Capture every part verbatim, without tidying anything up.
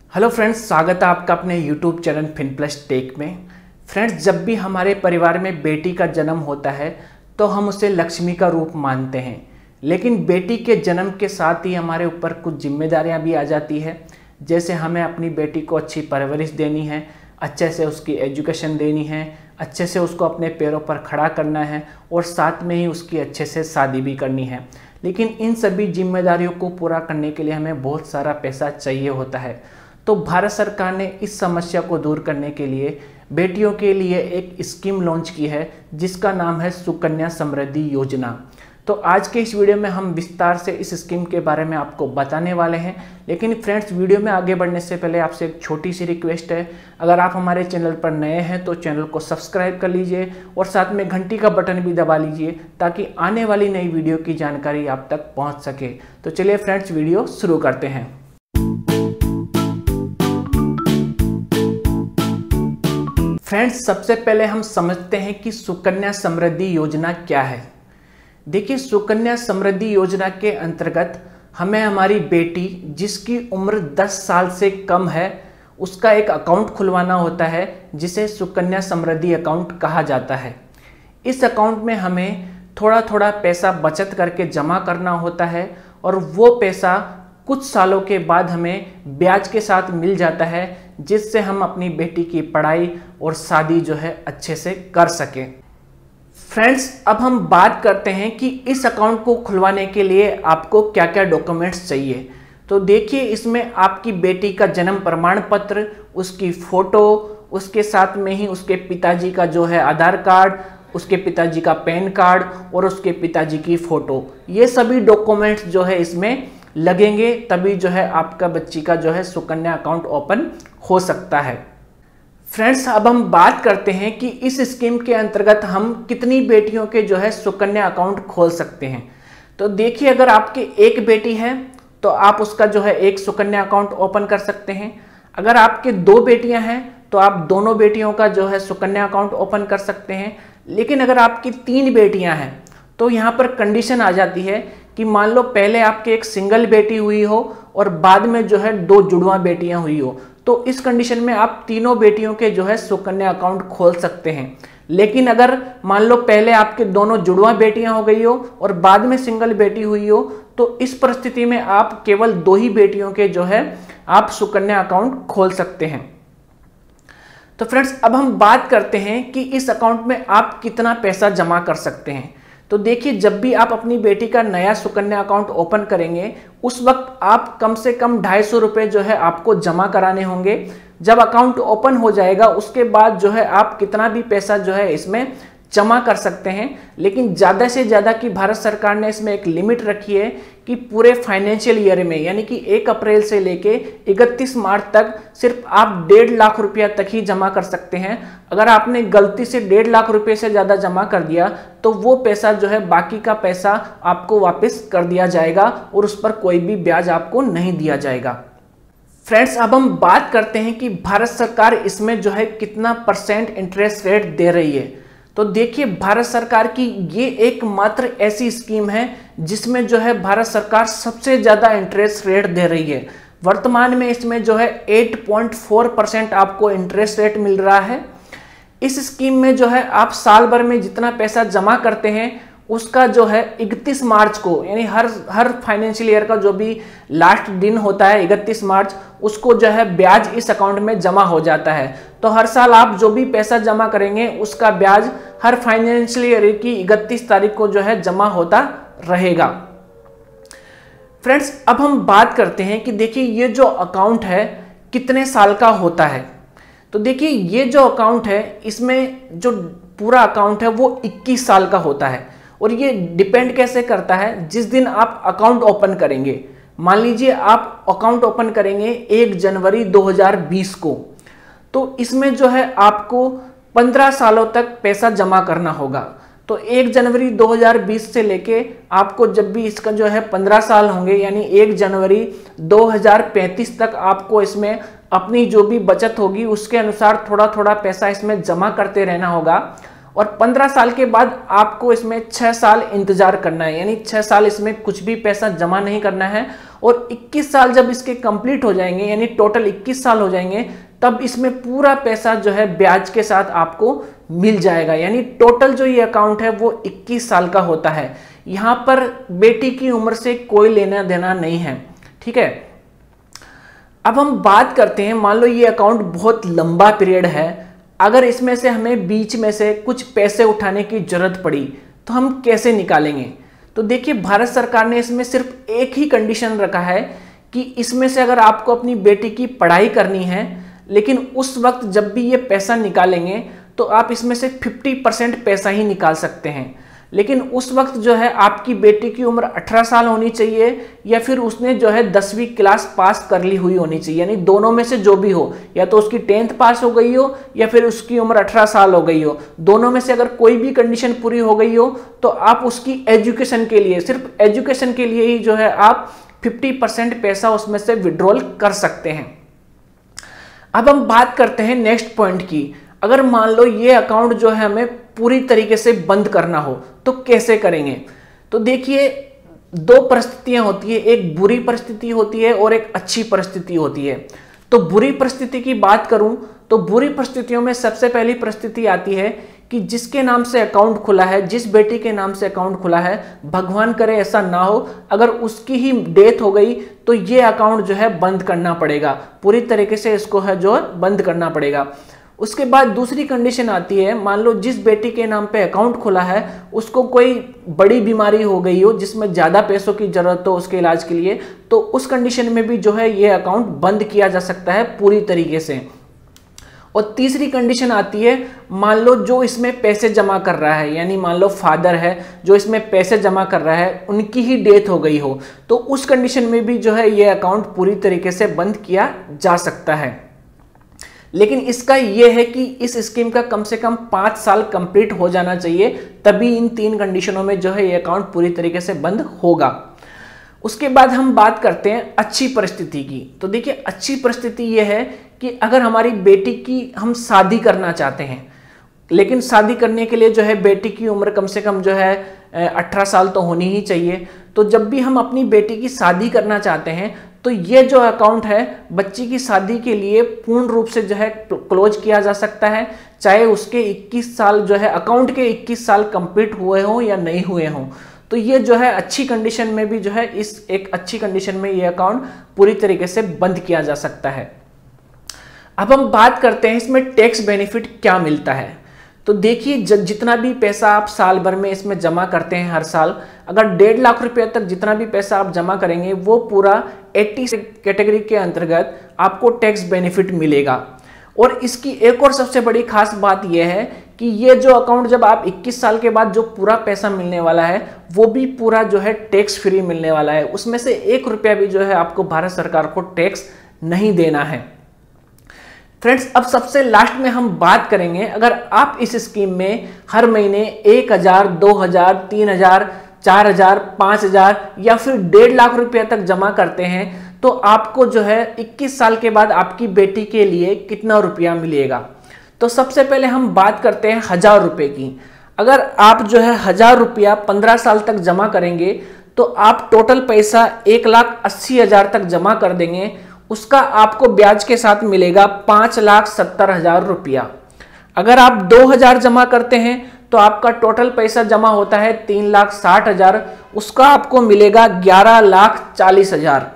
Hello friends, स्वागत है आपका अपने YouTube channel fin plus tech में। फ्रेंड्स, जब भी हमारे परिवार में बेटी का जन्म होता है तो हम उसे लक्ष्मी का रूप मानते हैं, लेकिन बेटी के जन्म के साथ ही हमारे ऊपर कुछ जिम्मेदारियां भी आ जाती है। जैसे हमें अपनी बेटी को अच्छी परवरिश देनी है, अच्छे से उसकी एजुकेशन देनी है, अच्छे से उसको अपने पैरों पर खड़ा करना है और साथ में ही उसकी अच्छे से शादी भी करनी है। लेकिन इन सभी जिम्मेदारियों को पूरा करने के लिए हमें बहुत सारा पैसा चाहिए होता है। तो भारत सरकार ने इस समस्या को दूर करने के लिए बेटियों के लिए एक स्कीम लॉन्च की है जिसका नाम है सुकन्या समृद्धि योजना। तो आज के इस वीडियो में हम विस्तार से इस स्कीम के बारे में आपको बताने वाले हैं। लेकिन फ्रेंड्स, वीडियो में आगे बढ़ने से पहले आपसे एक छोटी सी रिक्वेस्ट है, अगर आप हमारे चैनल पर नए हैं तो चैनल को सब्सक्राइब कर लीजिए और साथ में घंटी का बटन भी दबा लीजिए ताकि आने वाली नई वीडियो की जानकारी आप तक पहुँच सके। तो चलिए फ्रेंड्स, वीडियो शुरू करते हैं। फ्रेंड्स, सबसे पहले हम समझते हैं कि सुकन्या समृद्धि योजना क्या है। देखिए, सुकन्या समृद्धि योजना के अंतर्गत हमें हमारी बेटी जिसकी उम्र दस साल से कम है उसका एक अकाउंट खुलवाना होता है जिसे सुकन्या समृद्धि अकाउंट कहा जाता है। इस अकाउंट में हमें थोड़ा थोड़ा पैसा बचत करके जमा करना होता है और वो पैसा कुछ सालों के बाद हमें ब्याज के साथ मिल जाता है जिससे हम अपनी बेटी की पढ़ाई और शादी जो है अच्छे से कर सकें। फ्रेंड्स, अब हम बात करते हैं कि इस अकाउंट को खुलवाने के लिए आपको क्या क्या डॉक्यूमेंट्स चाहिए। तो देखिए, इसमें आपकी बेटी का जन्म प्रमाण पत्र, उसकी फ़ोटो, उसके साथ में ही उसके पिताजी का जो है आधार कार्ड, उसके पिताजी का पैन कार्ड और उसके पिताजी की फ़ोटो, ये सभी डॉक्यूमेंट्स जो है इसमें लगेंगे, तभी जो है आपका बच्ची का जो है सुकन्या अकाउंट ओपन हो सकता है। फ्रेंड्स, अब हम बात करते हैं कि इस स्कीम के अंतर्गत हम कितनी बेटियों के जो है सुकन्या अकाउंट खोल सकते हैं। तो देखिए, अगर आपकी एक बेटी है तो आप उसका जो है एक सुकन्या अकाउंट ओपन कर सकते हैं। अगर आपके दो बेटियां हैं तो आप दोनों बेटियों का जो है सुकन्या अकाउंट ओपन कर सकते हैं। लेकिन अगर आपकी तीन बेटियां हैं तो यहाँ पर कंडीशन आ जाती है कि मान लो पहले आपके एक सिंगल बेटी हुई हो और बाद में जो है दो जुड़वा बेटियां हुई हो, तो इस कंडीशन में आप तीनों बेटियों के जो है सुकन्या अकाउंट खोल सकते हैं। लेकिन अगर मान लो पहले आपके दोनों जुड़वा बेटियां हो गई हो और बाद में सिंगल बेटी हुई हो, तो इस परिस्थिति में आप केवल दो ही बेटियों के जो है आप सुकन्या अकाउंट खोल सकते हैं। तो फ्रेंड्स, अब हम बात करते हैं कि इस अकाउंट में आप कितना पैसा जमा कर सकते हैं। तो देखिए, जब भी आप अपनी बेटी का नया सुकन्या अकाउंट ओपन करेंगे उस वक्त आप कम से कम ढाई सौ रुपये जो है आपको जमा कराने होंगे। जब अकाउंट ओपन हो जाएगा उसके बाद जो है आप कितना भी पैसा जो है इसमें जमा कर सकते हैं। लेकिन ज़्यादा से ज़्यादा की भारत सरकार ने इसमें एक लिमिट रखी है कि पूरे फाइनेंशियल ईयर में, यानी कि एक अप्रैल से लेके इकतीस मार्च तक सिर्फ आप डेढ़ लाख रुपया तक ही जमा कर सकते हैं। अगर आपने गलती से डेढ़ लाख रुपये से ज़्यादा जमा कर दिया तो वो पैसा जो है बाकी का पैसा आपको वापस कर दिया जाएगा और उस पर कोई भी ब्याज आपको नहीं दिया जाएगा। फ्रेंड्स, अब हम बात करते हैं कि भारत सरकार इसमें जो है कितना परसेंट इंटरेस्ट रेट दे रही है। तो देखिए, भारत सरकार की ये एकमात्र ऐसी स्कीम है जिसमें जो है भारत सरकार सबसे ज़्यादा इंटरेस्ट रेट दे रही है। वर्तमान में इसमें जो है आठ पॉइंट चार परसेंट आपको इंटरेस्ट रेट मिल रहा है। इस स्कीम में जो है आप साल भर में जितना पैसा जमा करते हैं उसका जो है इकतीस मार्च को, यानी हर हर फाइनेंशियल ईयर का जो भी लास्ट दिन होता है इकतीस मार्च, उसको जो है ब्याज इस अकाउंट में जमा हो जाता है। तो हर साल आप जो भी पैसा जमा करेंगे उसका ब्याज हर फाइनेंशियल ईयर की इकतीस तारीख को जो है जमा होता रहेगा। फ्रेंड्स, अब हम बात करते हैं कि देखिए ये जो अकाउंट है कितने साल का होता है। तो देखिए, ये जो अकाउंट है इसमें जो पूरा अकाउंट है वो इक्कीस साल का होता है और ये डिपेंड कैसे करता है, जिस दिन आप अकाउंट ओपन करेंगे। मान लीजिए आप अकाउंट ओपन करेंगे एक जनवरी दो हज़ार बीस को, तो इसमें जो है आपको पंद्रह सालों तक पैसा जमा करना होगा। तो एक जनवरी दो हज़ार बीस से लेके आपको जब भी इसका जो है पंद्रह साल होंगे, यानी एक जनवरी दो हज़ार पैंतीस तक आपको इसमें अपनी जो भी बचत होगी उसके अनुसार थोड़ा थोड़ा पैसा इसमें जमा करते रहना होगा। और पंद्रह साल के बाद आपको इसमें छः साल इंतजार करना है, यानी छः साल इसमें कुछ भी पैसा जमा नहीं करना है और इक्कीस साल जब इसके कंप्लीट हो जाएंगे, यानी टोटल इक्कीस साल हो जाएंगे, तब इसमें पूरा पैसा जो है ब्याज के साथ आपको मिल जाएगा। यानी टोटल जो ये अकाउंट है वो इक्कीस साल का होता है। यहां पर बेटी की उम्र से कोई लेना देना नहीं है, ठीक है। अब हम बात करते हैं, मान लो ये अकाउंट बहुत लंबा पीरियड है, अगर इसमें से हमें बीच में से कुछ पैसे उठाने की जरूरत पड़ी तो हम कैसे निकालेंगे। तो देखिए, भारत सरकार ने इसमें सिर्फ एक ही कंडीशन रखा है कि इसमें से अगर आपको अपनी बेटी की पढ़ाई करनी है, लेकिन उस वक्त जब भी ये पैसा निकालेंगे तो आप इसमें से पचास परसेंट पैसा ही निकाल सकते हैं। लेकिन उस वक्त जो है आपकी बेटी की उम्र अठारह साल होनी चाहिए, या फिर उसने जो है दसवीं क्लास पास कर ली हुई होनी चाहिए, यानी दोनों में से जो भी हो, या तो उसकी टेंथ पास हो गई हो या फिर उसकी उम्र अठारह साल हो गई हो। दोनों में से अगर कोई भी कंडीशन पूरी हो गई हो तो आप उसकी एजुकेशन के लिए, सिर्फ एजुकेशन के लिए ही जो है आप पचास परसेंट पैसा उसमें से विड्रॉल कर सकते हैं। अब हम बात करते हैं नेक्स्ट पॉइंट की। अगर मान लो ये अकाउंट जो है हमें पूरी तरीके से बंद करना हो तो कैसे करेंगे। तो देखिए, दो परिस्थितियां होती है, एक बुरी परिस्थिति होती है और एक अच्छी परिस्थिति होती है। तो बुरी परिस्थिति की बात करूं तो बुरी परिस्थितियों में सबसे पहली परिस्थिति आती है कि जिसके नाम से अकाउंट खुला है, जिस बेटी के नाम से अकाउंट खुला है, भगवान करे ऐसा ना हो, अगर उसकी ही डेथ हो गई तो ये अकाउंट जो है बंद करना पड़ेगा, पूरी तरीके से इसको है जो बंद करना पड़ेगा। उसके बाद दूसरी कंडीशन आती है, मान लो जिस बेटी के नाम पे अकाउंट खुला है उसको कोई बड़ी बीमारी हो गई हो जिसमें ज़्यादा पैसों की ज़रूरत हो उसके इलाज के लिए, तो उस कंडीशन में भी जो है ये अकाउंट बंद किया जा सकता है पूरी तरीके से। और तीसरी कंडीशन आती है, मान लो जो इसमें पैसे जमा कर रहा है, यानी मान लो फादर है जो इसमें पैसे जमा कर रहा है, उनकी ही डेथ हो गई हो, तो उस कंडीशन में भी जो है ये अकाउंट पूरी तरीके से बंद किया जा सकता है। लेकिन इसका यह है कि इस स्कीम का कम से कम पाँच साल कंप्लीट हो जाना चाहिए, तभी इन तीन कंडीशनों में जो है ये अकाउंट पूरी तरीके से बंद होगा। उसके बाद हम बात करते हैं अच्छी परिस्थिति की। तो देखिए, अच्छी परिस्थिति यह है कि अगर हमारी बेटी की हम शादी करना चाहते हैं, लेकिन शादी करने के लिए जो है बेटी की उम्र कम से कम जो है अठारह साल तो होनी ही चाहिए। तो जब भी हम अपनी बेटी की शादी करना चाहते हैं तो ये जो अकाउंट है बच्ची की शादी के लिए पूर्ण रूप से जो है क्लोज किया जा सकता है, चाहे उसके इक्कीस साल जो है अकाउंट के इक्कीस साल कंप्लीट हुए हों या नहीं हुए हों। तो ये जो है अच्छी कंडीशन में भी जो है इस एक अच्छी कंडीशन में ये अकाउंट पूरी तरीके से बंद किया जा सकता है। अब हम बात करते हैं इसमें टैक्स बेनिफिट क्या मिलता है। तो देखिए, जितना भी पैसा आप साल भर में इसमें जमा करते हैं हर साल, अगर डेढ़ लाख रुपए तक जितना भी पैसा आप जमा करेंगे वो पूरा अस्सी कैटेगरी के अंतर्गत आपको टैक्स बेनिफिट मिलेगा। और इसकी एक और सबसे बड़ी खास बात यह है कि ये जो अकाउंट जब आप इक्कीस साल के बाद जो पूरा पैसा मिलने वाला है वो भी पूरा जो है टैक्स फ्री मिलने वाला है, उसमें से एक रुपया भी जो है आपको भारत सरकार को टैक्स नहीं देना है। फ्रेंड्स, अब सबसे लास्ट में हम बात करेंगे, अगर आप इस स्कीम में हर महीने एक हजार, दो हजार, तीन हजार, चार हजार, पांच हजार या फिर डेढ़ लाख रुपया तक जमा करते हैं तो आपको जो है इक्कीस साल के बाद आपकी बेटी के लिए कितना रुपया मिलेगा। तो सबसे पहले हम बात करते हैं हजार रुपए की। अगर आप जो है हजार रुपया पंद्रह साल तक जमा करेंगे तो आप टोटल पैसा एक लाख अस्सी हजार तक जमा कर देंगे, उसका आपको ब्याज के साथ मिलेगा पांच लाख सत्तर हजार रुपया। अगर आप दो हजार जमा करते हैं तो आपका टोटल पैसा जमा होता है तीन लाख साठ हजार, उसका आपको मिलेगा ग्यारह लाख चालीस हजार।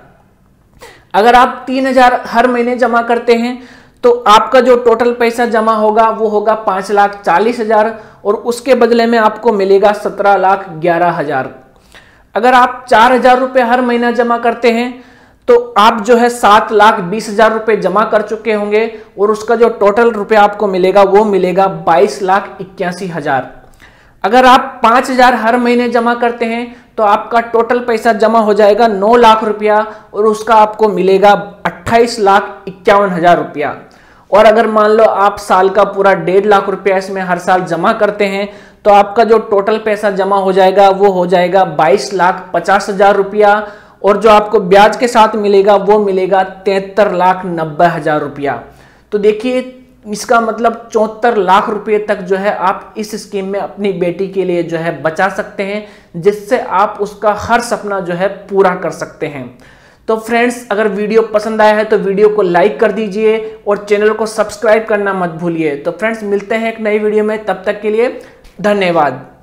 अगर आप तीन हजार हर महीने जमा करते हैं तो आपका जो टोटल पैसा जमा होगा वो होगा पांच लाख चालीस हजार और उसके बदले में आपको मिलेगा सत्रह लाख ग्यारह हजार। अगर आप चार हजार रुपये हर महीना जमा करते हैं तो आप जो है सात लाख बीस हजार रुपये जमा कर चुके होंगे और उसका जो टोटल रुपया आपको मिलेगा वो मिलेगा बाईस लाख इक्यासी हजार। अगर आप पांच हजार हर महीने जमा करते हैं तो आपका टोटल पैसा जमा हो जाएगा नौ लाख रुपया और उसका आपको मिलेगा अट्ठाईस लाख इक्यावन हजार रुपया। और अगर मान लो आप साल का पूरा डेढ़ लाख रुपया इसमें हर साल जमा करते हैं तो आपका जो टोटल पैसा जमा हो जाएगा वो हो जाएगा बाईस लाख पचास हजार रुपया और जो आपको ब्याज के साथ मिलेगा वो मिलेगा तिहत्तर लाख नब्बे हजार रुपया। तो देखिए, इसका मतलब चौहत्तर लाख रुपए तक जो है आप इस स्कीम में अपनी बेटी के लिए जो है बचा सकते हैं, जिससे आप उसका हर सपना जो है पूरा कर सकते हैं। तो फ्रेंड्स, अगर वीडियो पसंद आया है तो वीडियो को लाइक कर दीजिए और चैनल को सब्सक्राइब करना मत भूलिए। तो फ्रेंड्स, मिलते हैं एक नई वीडियो में, तब तक के लिए धन्यवाद।